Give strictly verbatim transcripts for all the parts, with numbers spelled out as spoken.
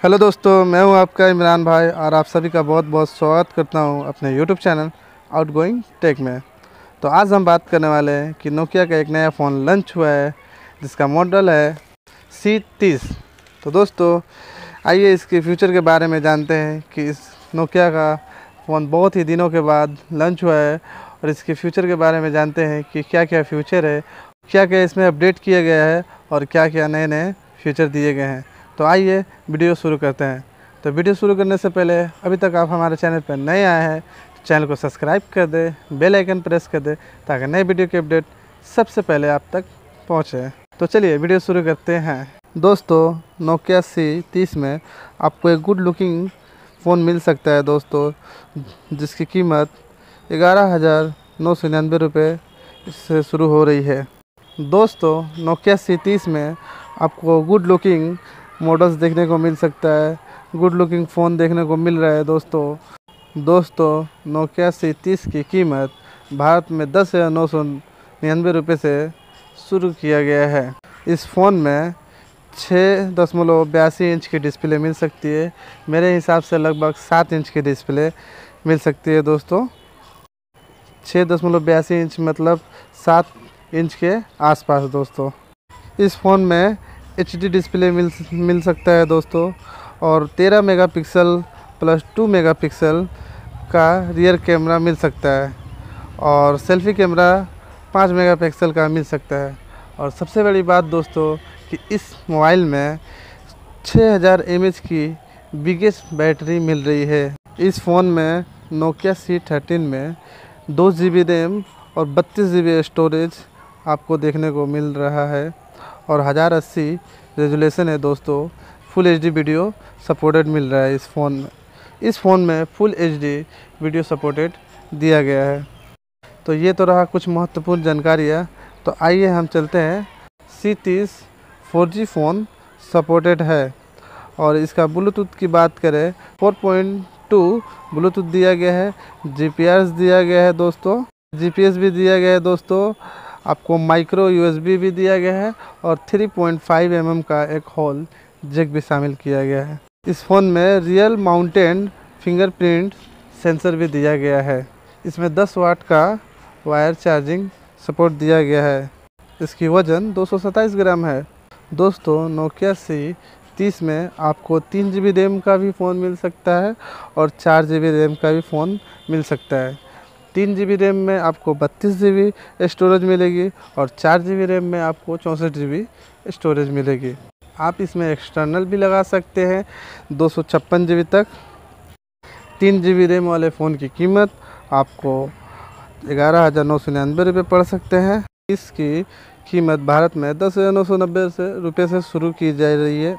Hello दोस्तों, मैं हूं आपका इमरान भाई और आप सभी का बहुत बहुत स्वागत करता हूं अपने यूट्यूब चैनल आउटगोइंग टेक में। तो आज हम बात करने वाले हैं कि नोकिया का एक नया फ़ोन लॉन्च हुआ है जिसका मॉडल है सी तीस। तो दोस्तों आइए इसके फ्यूचर के बारे में जानते हैं कि इस नोकिया का फ़ोन बहुत ही दिनों के बाद लॉन्च हुआ है और इसके फ्यूचर के बारे में जानते हैं कि क्या क्या फ्यूचर है, क्या क्या इसमें अपडेट किया गया है और क्या क्या नए नए फीचर दिए गए हैं। तो आइए वीडियो शुरू करते हैं। तो वीडियो शुरू करने से पहले अभी तक आप हमारे चैनल पर नए आए हैं तो चैनल को सब्सक्राइब कर दें, बेल आइकन प्रेस कर दें ताकि नए वीडियो की अपडेट सबसे पहले आप तक पहुंचे। तो चलिए वीडियो शुरू करते हैं। दोस्तों नोकिया सी तीस में आपको एक गुड लुकिंग फ़ोन मिल सकता है दोस्तों, जिसकी कीमत ग्यारह हज़ार नौ सौ निन्यानवे रुपये से शुरू हो रही है। दोस्तों नोकिया सी तीस में आपको गुड लुकिंग मॉडल्स देखने को मिल सकता है, गुड लुकिंग फ़ोन देखने को मिल रहा है। दोस्तों दोस्तों नोकिया सी तीस की कीमत भारत में दस हज़ार नौ सौ निन्यानवे रुपये से शुरू किया गया है। इस फ़ोन में छः दशमलव बयासी इंच की डिस्प्ले मिल सकती है। मेरे हिसाब से लगभग सात इंच की डिस्प्ले मिल सकती है। दोस्तों छः दशमलव बयासी इंच मतलब सात इंच के आसपास। दोस्तों इस फ़ोन में एच डी डिस्प्ले मिल मिल सकता है दोस्तों, और तेरह मेगापिक्सल प्लस टू मेगापिक्सल का रियर कैमरा मिल सकता है और सेल्फ़ी कैमरा पाँच मेगापिक्सल का मिल सकता है। और सबसे बड़ी बात दोस्तों कि इस मोबाइल में छः हज़ार एम एच की बिगेस्ट बैटरी मिल रही है। इस फ़ोन में नोकिया सी थर्टीन में दो जी बी रैम और बत्तीस जी बी स्टोरेज आपको देखने को मिल रहा है और हज़ार अस्सी रेजोल्यूशन है। दोस्तों full H D video supported मिल रहा है इस फ़ोन में। इस फ़ोन में full H D video supported दिया गया है। तो ये तो रहा कुछ महत्वपूर्ण जानकारियाँ। तो आइए हम चलते हैं। सी तीस फोर जी फ़ोन सपोर्टेड है और इसका ब्लूटूथ की बात करें फोर पॉइंट टू ब्लूटूथ दिया गया है, जी पी एस दिया गया है दोस्तों, जी पी एस भी दिया गया है दोस्तों, आपको माइक्रो यू एस बी भी दिया गया है और three point five M M का एक होल जैक भी शामिल किया गया है। इस फ़ोन में रियल माउंटेन फिंगरप्रिंट सेंसर भी दिया गया है। इसमें दस वाट का वायर चार्जिंग सपोर्ट दिया गया है। इसकी वज़न दो सौ सत्ताईस ग्राम है। दोस्तों नोकिया सी तीस में आपको तीन जी बी रैम का भी फ़ोन मिल सकता है और चार जी बी रैम का भी फ़ोन मिल सकता है। तीन जी बी रैम में आपको बत्तीस जी बी स्टोरेज मिलेगी और चार जी बी रैम में आपको चौंसठ जी बी स्टोरेज मिलेगी। आप इसमें एक्सटर्नल भी लगा सकते हैं दो सौ छप्पन जी बी तक। तीन जी बी रैम वाले फ़ोन की कीमत आपको ग्यारह हज़ार नौ सौ निन्यानवे रुपये पड़ सकते हैं। इसकी कीमत भारत में दस हज़ार नौ सौ नब्बे से रुपये से शुरू की जा रही है।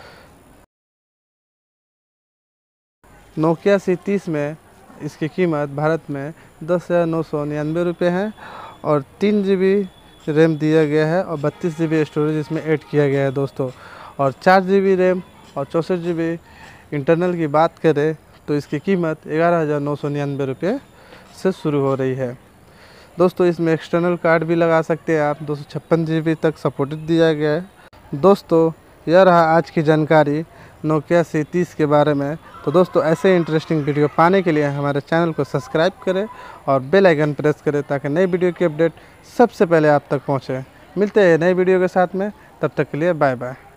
नोकिया सी तीस में इसकी कीमत भारत में दस हज़ार नौ सौ निन्यानवे रुपये है और तीन जी बी रैम दिया गया है और बत्तीस जी बी स्टोरेज इसमें ऐड किया गया है दोस्तों। और चार जी बी रैम और चौंसठ जी बी इंटरनल की बात करें तो इसकी कीमत ग्यारह हज़ार नौ सौ निन्यानवे रुपये से शुरू हो रही है। दोस्तों इसमें एक्सटर्नल कार्ड भी लगा सकते हैं आप। दो सौ छप्पन जी बी तक सपोर्टेड दिया गया है। दोस्तों यह रहा आज की जानकारी नोकिया सी तीस के बारे में। तो दोस्तों ऐसे इंटरेस्टिंग वीडियो पाने के लिए हमारे चैनल को सब्सक्राइब करें और बेल आइकन प्रेस करें ताकि नई वीडियो की अपडेट सबसे पहले आप तक पहुंचे। मिलते हैं नई वीडियो के साथ में, तब तक के लिए बाय बाय।